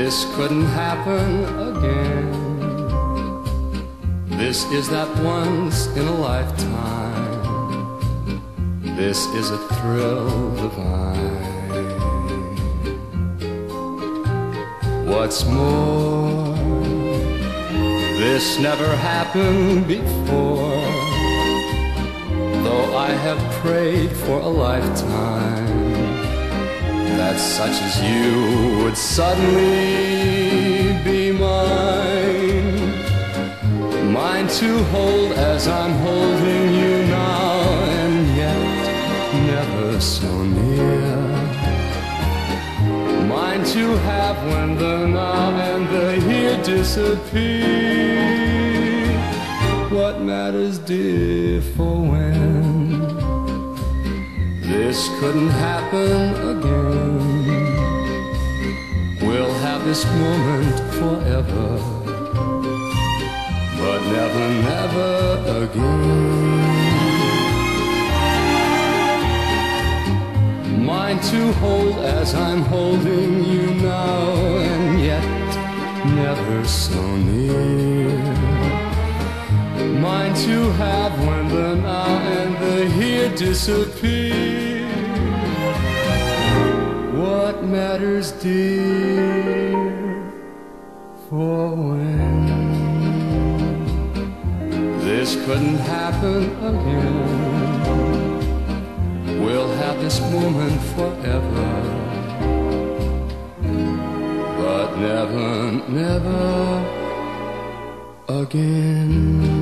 This couldn't happen again. This is that once in a lifetime. This is a thrill divine. What's more, this never happened before. Though I have prayed for a lifetime that such as you would suddenly be mine. Mine to hold as I'm holding you now, and yet never so near. Mine to have when the now and the here disappear. What matters, dear, for when this couldn't happen again? We'll have this moment forever, but never, never again. Mine to hold as I'm holding you now, and yet never so near. Mine to have when the now and the here disappear. What matters, dear, for when this couldn't happen again? We'll have this moment forever, but never, never again.